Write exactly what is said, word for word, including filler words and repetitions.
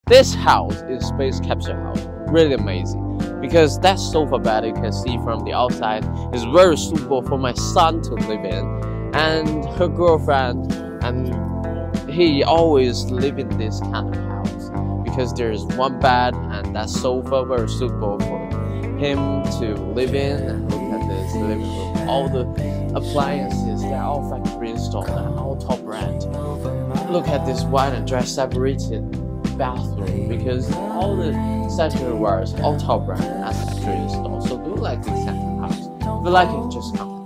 This house is space capsule house, really amazing. Because that sofa bed you can see from the outside is very suitable for my son to live in, and her girlfriend, and he always live in this kind of house because there's one bed and that sofa very suitable for him to live in. And look at this living room, all the appliances, they're all factory installed and all top brand. Look at this wide and dry separated bathroom because all the sanitary wares all top brand and factory installed. So do you like this kind of house? If you like it, just come.